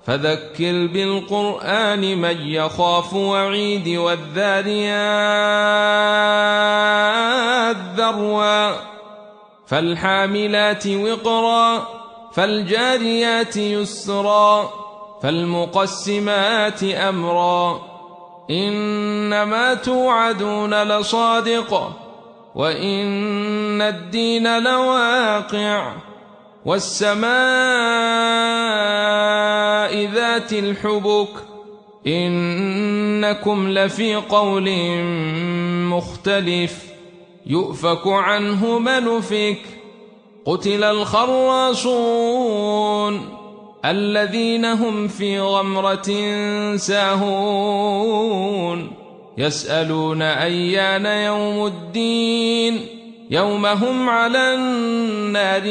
فذكر بالقرآن من يخاف وعيد والذاريات ذروا فالحاملات وقرا فالجاريات يسرا فالمقسمات أمرا إنما توعدون لصادق وإن الدين لواقع والسماء ذات الحبك إنكم لفي قول مختلف يؤفك عنه من أفك قتل الخراصون الذين هم في غمرة ساهون يسألون أيان يوم الدين يوم هم على النار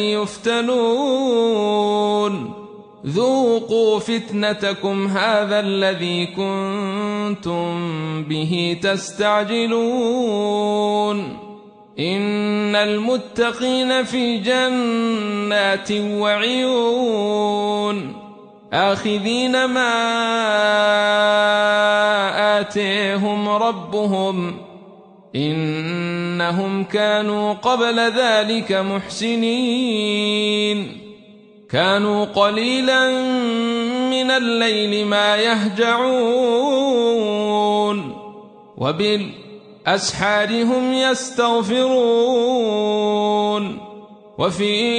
يفتنون ذوقوا فتنتكم هذا الذي كنتم به تستعجلون إن المتقين في جنات وعيون آخذين ما آتيهم ربهم إنهم كانوا قبل ذلك محسنين كانوا قليلا من الليل ما يهجعون وبالأسحار هم يستغفرون وفي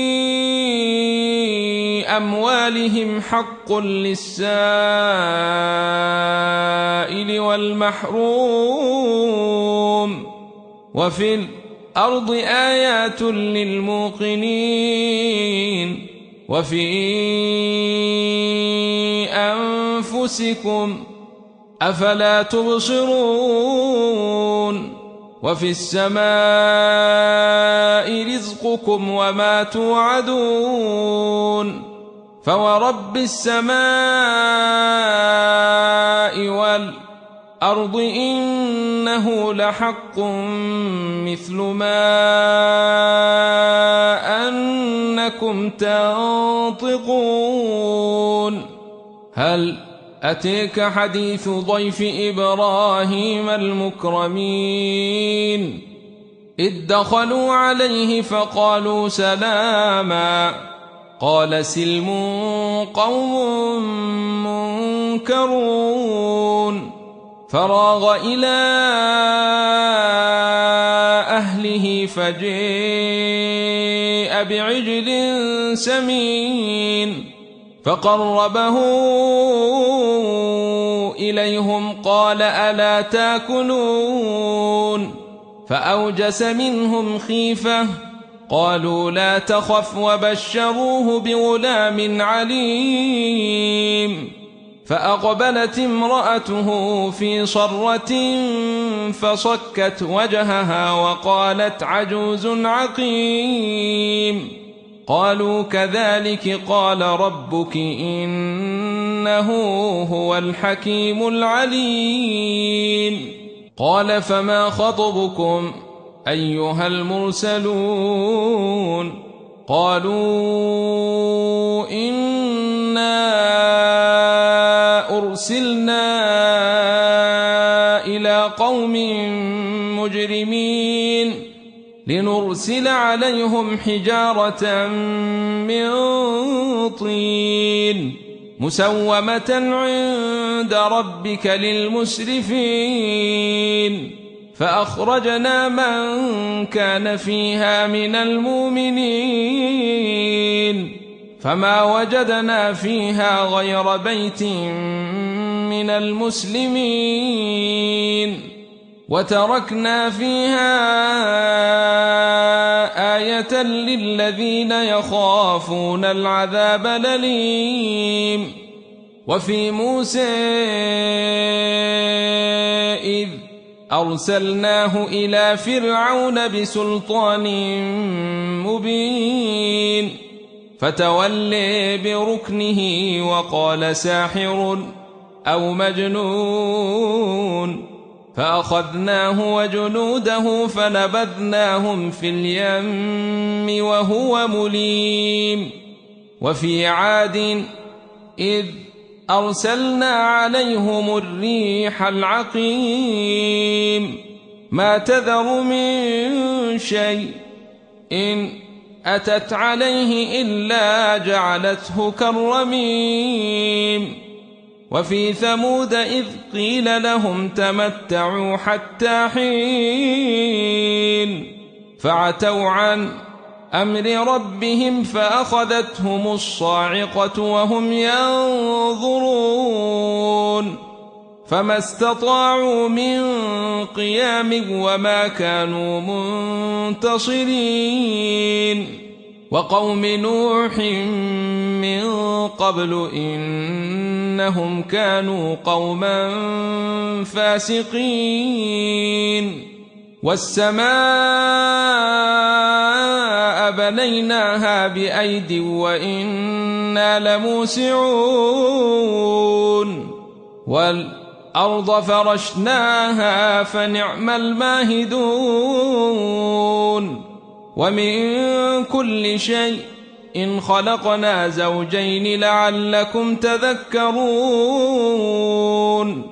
أموالهم حق للسائل والمحروم وفي الأرض آيات للموقنين وفي أنفسكم أفلا تبصرون وفي السماء رزقكم وما توعدون فورب السماء والأرض إنه لحق مثل ما أنكم تنطقون هل أتيك حديث ضيف إبراهيم المكرمين إذ دخلوا عليه فقالوا سلاما قال سلم قوم منكرون فراغ إلى أهله فجاء بعجل سمين فقربه إليهم قال ألا تاكلون فأوجس منهم خيفة قالوا لا تخف وبشروه بغلام عليم فأقبلت امرأته في صرة فصكت وجهها وقالت عجوز عقيم قالوا كذلك قال ربك إنه هو الحكيم العليم قال فما خطبكم أيها المرسلون قالوا إنا أرسلنا إلى قوم مجرمين لنرسل عليهم حجارة من طين مسومة عند ربك للمسرفين فأخرجنا من كان فيها من المؤمنين فما وجدنا فيها غير بيت من المسلمين وتركنا فيها آية للذين يخافون العذاب الأليم وفي موسى إذ أرسلناه إلى فرعون بسلطان مبين فتولى بركنه وقال ساحر أو مجنون فأخذناه وجنوده فنبذناهم في اليم وهو مليم وفي عاد إذ أرسلنا عليهم الريح العقيم ما تذر من شيء إن أتت عليه إلا جعلته كالرميم وفي ثمود إذ قيل لهم تمتعوا حتى حين فعتوا عن أمر ربهم فأخذتهم الصاعقة وهم ينظرون فما استطاعوا من قيام وما كانوا منتصرين وقوم نوح من قبل إنهم كانوا قوما فاسقين والسماء بنيناها بأيد وإنا لموسعون والأرض فرشناها فنعم الماهدون ومن كل شيء إن خلقنا زوجين لعلكم تذكرون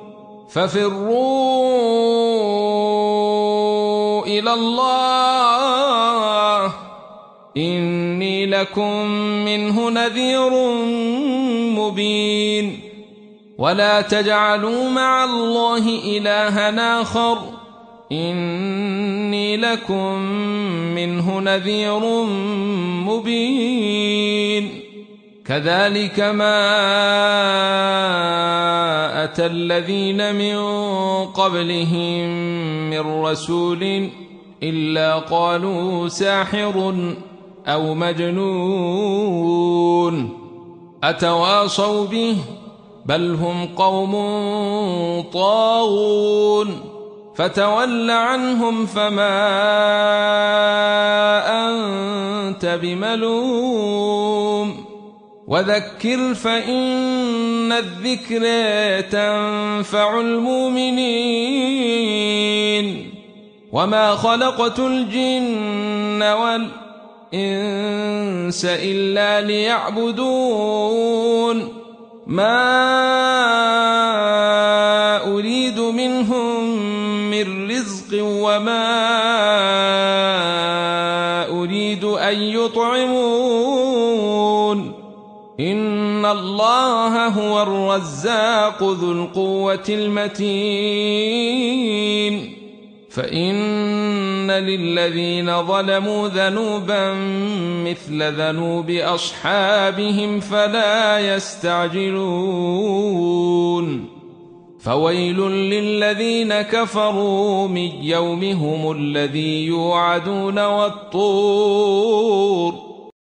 ففروا إلى الله إني لكم منه نذير مبين ولا تجعلوا مع الله إلها آخر إني لكم منه نذير مبين كذلك ما أتى الذين من قبلهم من رسول إلا قالوا ساحر أو مجنون أتواصوا به بل هم قوم طاغون فتول عنهم فما أنت بملوم وذكر فإن الذكر تنفع المؤمنين وما خلقت الجن والإنس إلا ليعبدون ما أريد منهم من رزق وما أريد أن يطعمون إن الله هو الرزاق ذو القوة المتين فإن للذين ظلموا ذنوبا مثل ذنوب أصحابهم فلا يستعجلون فويل للذين كفروا من يومهم الذي يوعدون والطور